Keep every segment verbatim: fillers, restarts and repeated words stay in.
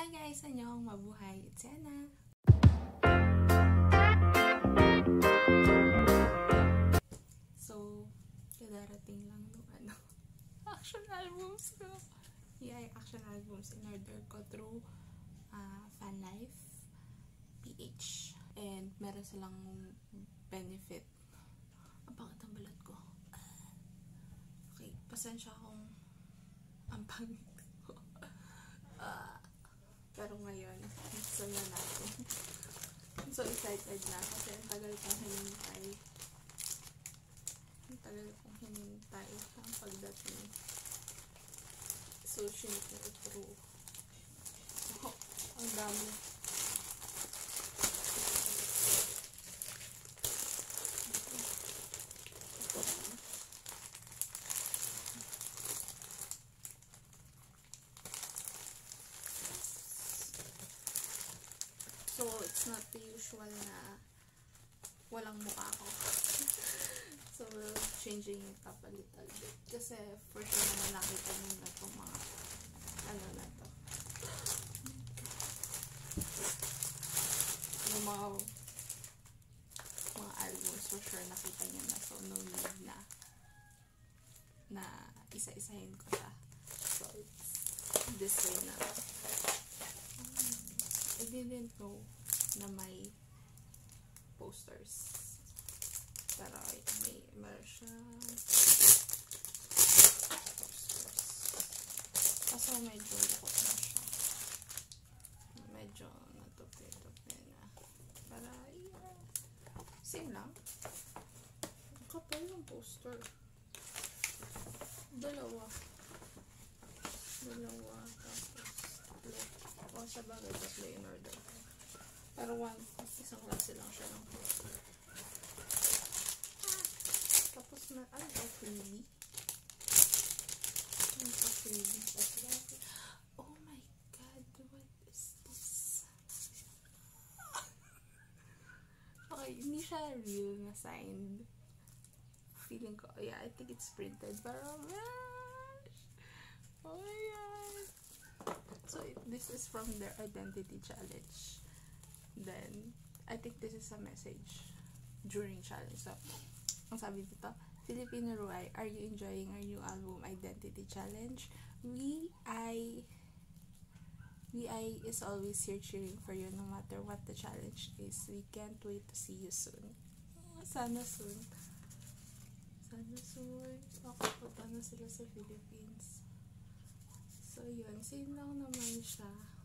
Hi guys! Annyeong, mabuhay! It's Anna! So, kadarating lang nung ano, action albums ko. Yeah, action albums in order ko through uh, fanlife dot p h. And meron silang benefit. Ang pangit ang balat ko. Okay, pasensya kung ang pangit ko. Uh, pero ngayon, gusto na natin. I'm so excited na kasi ang tagal kong hinintay. Ang tagal kong hinintay ang pagdating. So, sinip na through. Oh, ang dami. So, it's not the usual na walang mukha ko. So, changing it up a little bit. Kasi, for sure naman nakita nyo na itong mga ano na to. Yung mga mga albums, for sure nakita nyo na. So, no need na na isa-isahin ko siya. So, it's this way na. I didn't know na may posters. Pero may meron siya posters. Kaso medyo lukot na siya. Medyo natupi-tupi na. Para, yeah. Same lang. Ang kapal yung poster. Dalawa. Dalawa. Tapos, o sa bagay, tatlo in order. Pero one, isang klase lang siya ng poster. Ah, tapos na, ano ba, freebie? Ano ba, freebie? Oh my God, what is this? Okay, hindi siya real na signed. Feeling ko, yeah, I think it's printed. Pero, gosh! Oh my God! So, this is from their identity challenge. Then, I think this is a message during challenge. So, ang sabi dito, Filipino Ruay, are you enjoying our new album, Identity Challenge? We, I, we, I is always here cheering for you no matter what the challenge is. We can't wait to see you soon. Sana soon. Sana soon. Makapunta na sila sa Philippines. So, yun. Same lang naman siya.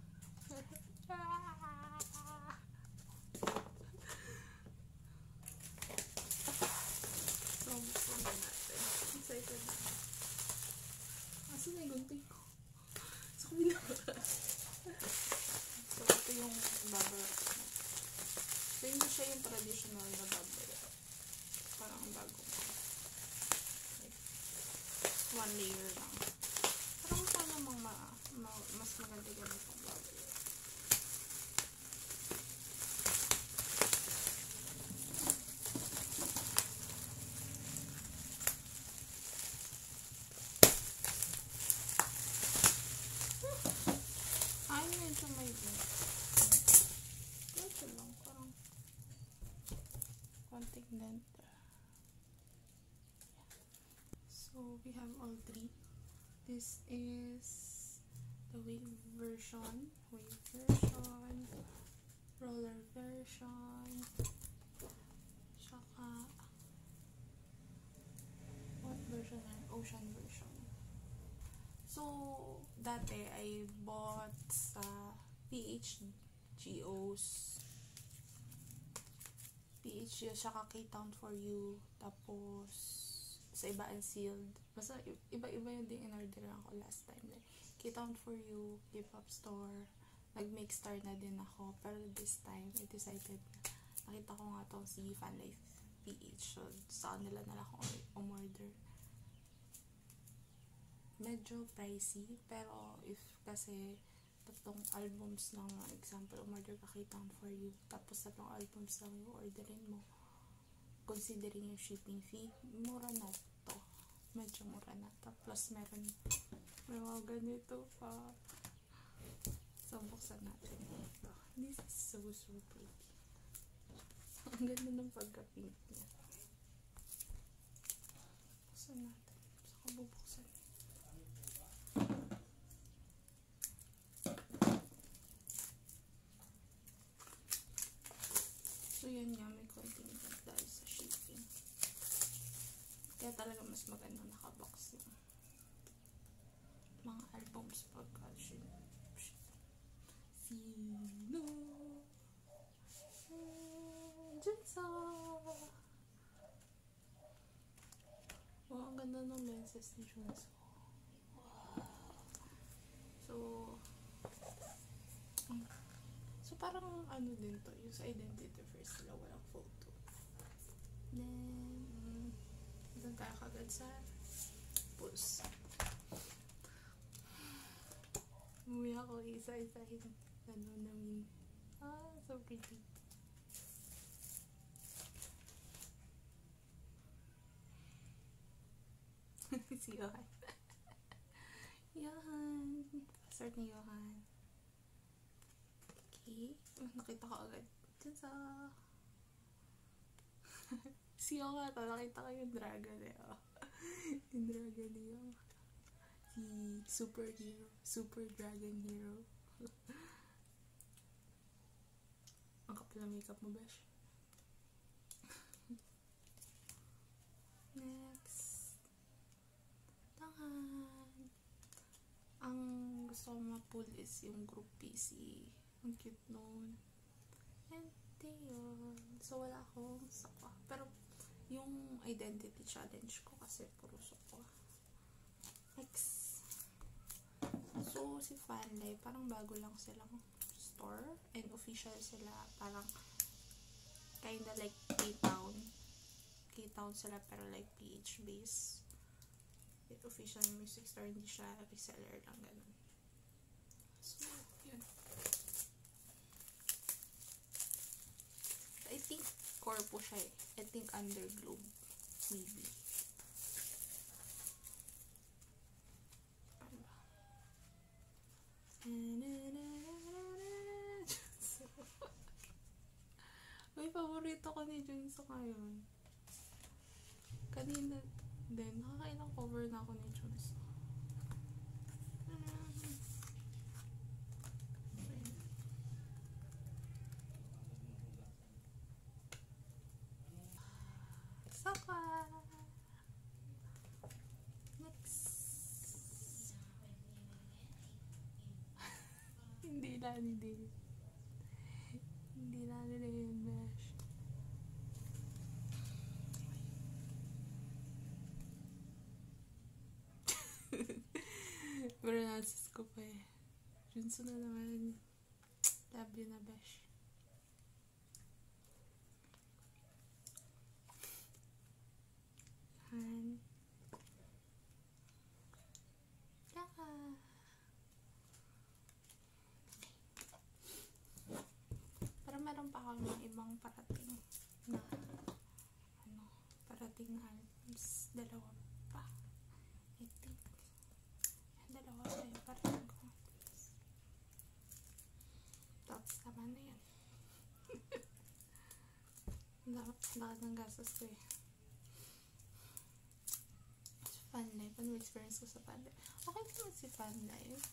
So, buksan na natin. Excited na. Asa na yung gunting ko? So, binabara. So, ito yung babara. So, hindi siya yung traditional na babara. Parang bago. Like, one layer lang. Parang sana mga ma, ma, mas maganda ganun pang babaya. Ay, medyo may dent. Medyo lang, parang konting dent. So, we have all three. This is the wave version, wave version, roller version, saka, what version na? Ocean version. So, dati I bought sa P H G O's, P H G O, saka K-Town for You, tapos sa iba unsealed. Basta iba-iba yung din in-orderan ko last time. Like, Kpop for You, Kpop store. Nag-make star na din ako. Pero this time, I decided na nakita ko nga to si fanlife dot p h. So, sa kanila na lang ako umorder. Medyo pricey. Pero if kasi tatlong albums lang, example, umorder ka Kpop for You. Tapos tatlong albums lang yung orderin mo. Considering yung shipping fee, mura na to. Medyo mura na. Tapos meron may mga ganito pa. So, buksan buksan natin ito. This is so, so pretty. Ang ganda ng pagka-pink niya. Buksan natin. Saka bubuksan. So, yun nga. May konting lang dahil sa shipping. Kaya talaga mas maganda nakabox yung mga albums pagka sino. Jinsa! Oh, ang ganda ng lenses ni Junso. Wow. So, so parang ano din to, yung sa identity first sila, walang photo. Then, doon tayo kagad sa pulse. Umuwi ako isa-isahin. Ano namin. Ah, so pretty. Si Johan. Johan. Start ni Johan. Okay. Oh, nakita ko agad. Dyan sa... si Johan. Nakita ko yung dragon eh. Oh. Yung dragon niya. Si superhero. Super dragon hero. Ang kapal na makeup mo, besh. Next. Tangan. Ang gusto ko ma-pull is yung group P C. Ang cute nun. And yun. So, wala akong sakwa. Pero, yung identity challenge ko kasi puro sakwa. Next. So, si Fanlife, parang bago lang silang store. And official sila. Parang, kinda like K-Town. K-Town sila pero like P H base. It official music store, hindi siya reseller lang ganun. So, yun. I think core po siya eh. I think Underglobe. Maybe. Ano ba? May paborito ko ni Junso ngayon. Kanina din, nakakailang cover na ako ni Junso. Saka! Next! Hindi na, hindi. Hindi na nila yun, besh. Pero nasis ko pa eh. Junso na naman. Love you na, besh. Han. Yaka. Pero meron pa ako ng ibang parating na ano, parating na albums. Dalawa pa. I think. Dalawa pa yung parating ko. Tapos tama na yan. Lakad ng gastos ko eh. Fanlife. Ano experience ko sa Fanlife? Okay naman si Fanlife.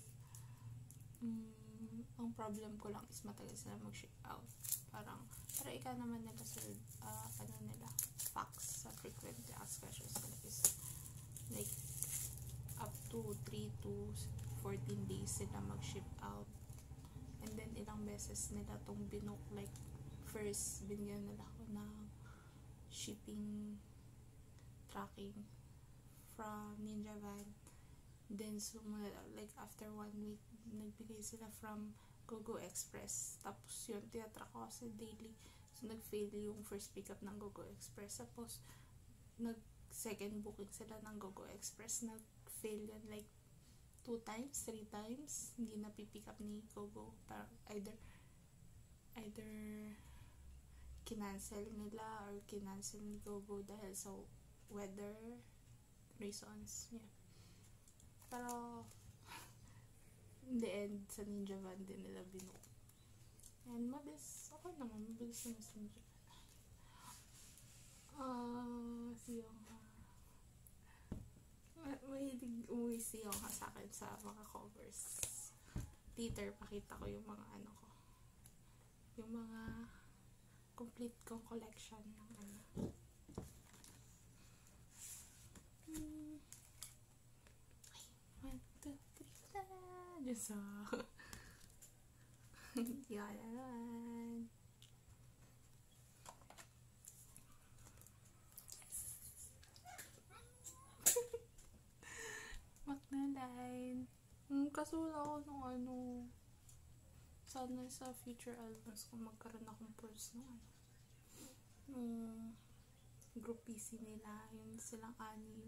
Mm, ang problem ko lang is matagal sila mag-ship out. Parang, pero ikaw naman nila sa, uh, ano nila, facts sa frequently asked questions nila is like, up to three to fourteen days sila mag-ship out. And then, ilang beses nila tong binook, like, first, binigyan nila ako ng shipping tracking from Ninja Van. Then, so, like, after one week, nagbigay sila from GoGo Express. Tapos, yun, tiyatra ko kasi daily. So, nag-fail yung first pickup ng GoGo Express. Tapos, nag-second booking sila ng GoGo Express. Nag-fail yun, like, two times, three times. Hindi na pipick up ni GoGo. Parang, either, either, kinancel nila or kinancel ni GoGo dahil sa weather reasons. Yeah. Pero, in the end, sa Ninja Van din nila binuo. And mabilis, okay naman, mabilis naman sa Ninja Van. Ah, uh, siyong ha. Mahilig umuwi siyong ha sa akin sa mga covers. Later, pakita ko yung mga ano ko. Yung mga complete kong collection ng ano. Hmm. Ay, one, two, three, ta! Diyos ah. Yan naman. Macnaline. Hmm, kasula ako nung ano. Sana sa future albums kung magkaroon akong pulse nung ano. Nung group P C nila. Yung silang anim.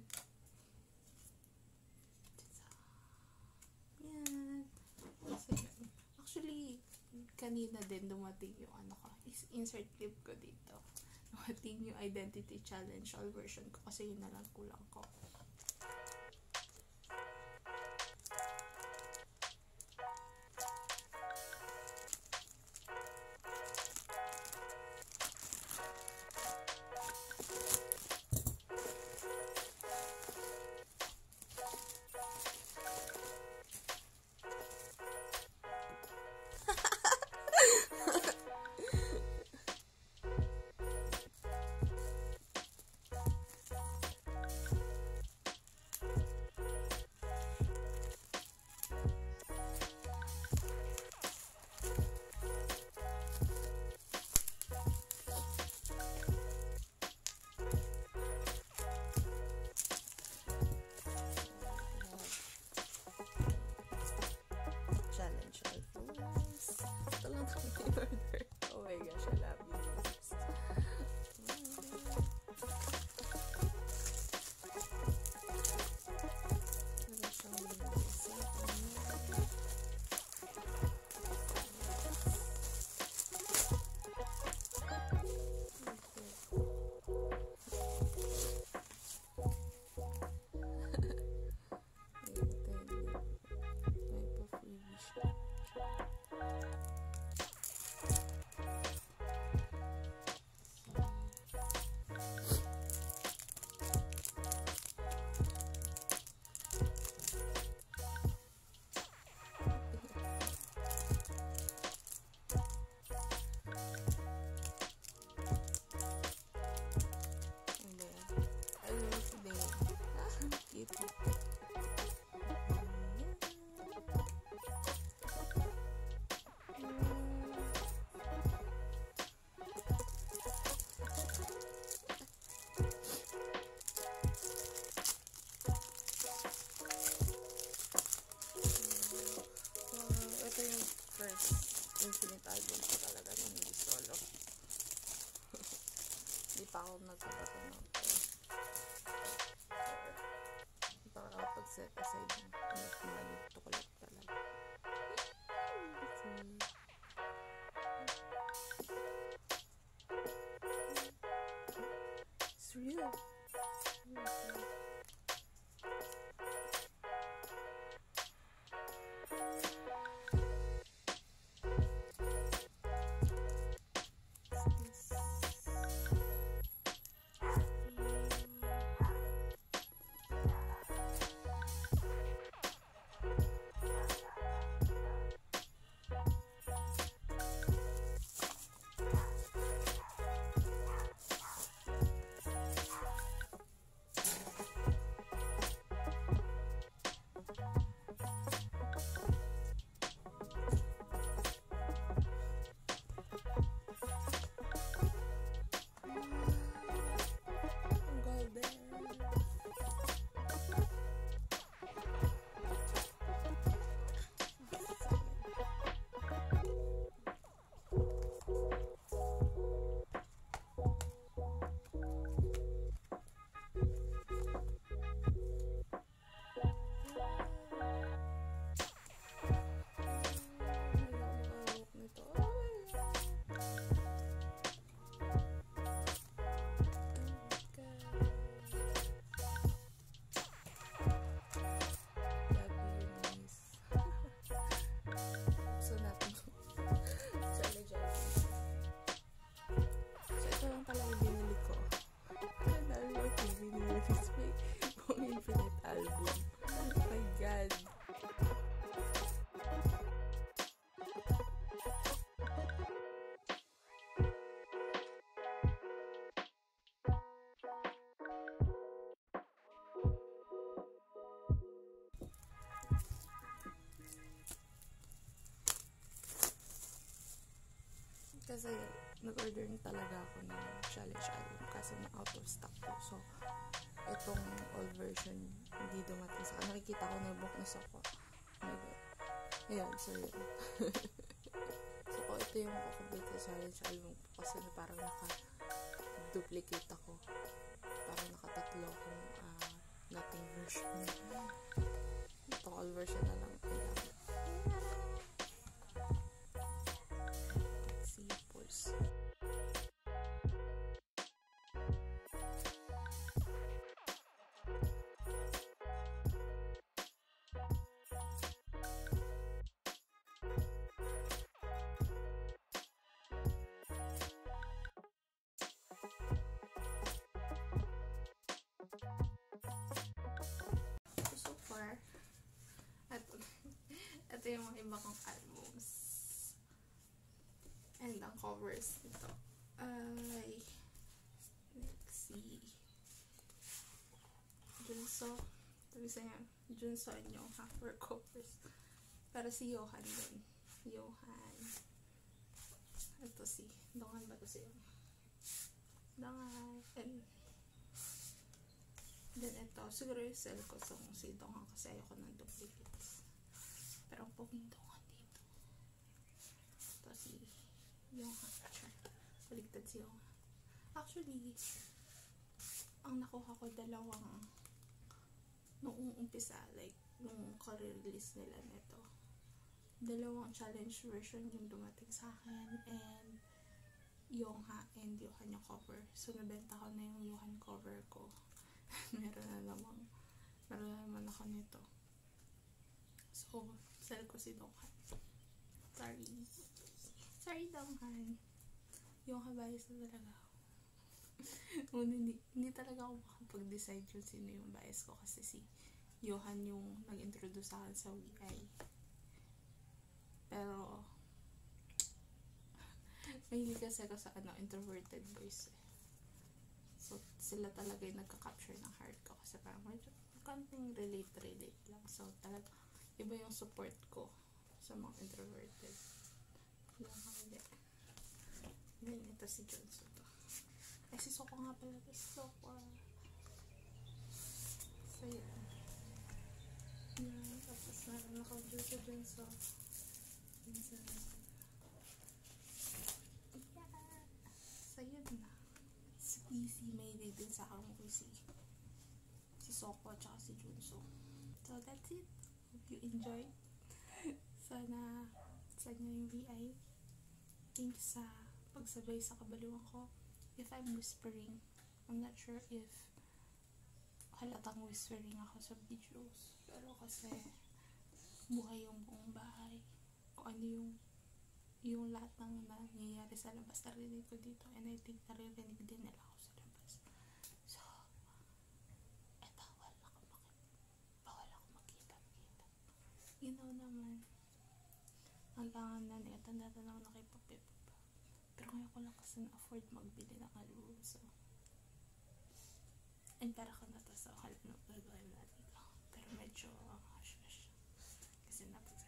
Yan. Actually, kanina din dumating yung ano ko. Insert clip ko dito. Dumating yung Identity Challenge all version ko kasi yun na lang kulang ko. Oh my gosh, I love you. Infinite album ko talaga nung hindi solo. Hindi pa ako nagsabato ng hindi pa ako pag-set aside ng enough money to collect talaga. It's real. Kasi, nag-order talaga ako ng challenge album kasi na out of stock po. So, itong old version, hindi dumating sa akin. Nakikita ko na book na ako. Oh my God. Ayan, so yun. So, ko, ito yung complete sa challenge album po kasi parang naka-duplicate ako. Parang nakatatlo akong uh, nothing version. Itong old version na lang. Ayan. Pulse. So far, ito, ito yung mga iba kong albums. And ang covers nito ay, let's see, Junso, tabi sa yan, Junso and Yohan for covers. Pero si Yohan din. Yohan. Ito si, Dongan ba ito si Yohan? Dongan. And then ito, siguro yung sell ko sa si Dongan kasi ayoko ng duplicates. Pero ang poging Dongan dito. Ito si Yohan. Baligtad si Yohan. Actually, ang nakuha ko dalawang noong umpisa, like, nung ka-release nila nito. Dalawang challenge version yung dumating sa akin and Yoha and Yohan yung cover. So, nabenta ko na yung Yohan cover ko. meron na namang meron na naman ako nito. So, sell ko si Dongan. Sorry. Sorry, Dongan. Yoha bias na talaga ako. hindi, hindi talaga ako makapag-decide kung sino yung bias ko kasi si Yohan yung nag-introduce sa akin sa W I. Pero mahilig kasi ako sa ano, introverted boys eh. So, sila talaga yung nagka-capture ng heart ko kasi parang medyo konting relate-relate lang. So, talaga, iba yung support ko sa mga introverted. Yung hindi. Then, ito si Johnson to. Ay, si Soko nga pala. Ito si Soko. So, yun. Yan. Tapos, naroon ako dito sa Johnson. Johnson. Yeah. So, yun na. Easy, may din sa akin ko si si Soko at saka si Junso. So that's it. Hope you enjoyed. Sana sa inyo yung V I. Thanks sa pagsabay sa kabaliwan ko. If I'm whispering, I'm not sure if halatang whispering ako sa videos. Pero kasi buhay yung buong bahay. Kung ano yung yung lahat ng nangyayari sa labas narinig ko dito and I think naririnig din nila ako sa labas. So, eto, bawal ako makita. Bawal ako makita-kita. You know naman, hanggang na niya, tanda-tanda ako na Kpop. Pero ngayon ko lang kasi na-afford magbili ng album. So, and para ko na to sa halip na gagawin natin. Pero medyo, uh, hush, hush. Kasi napag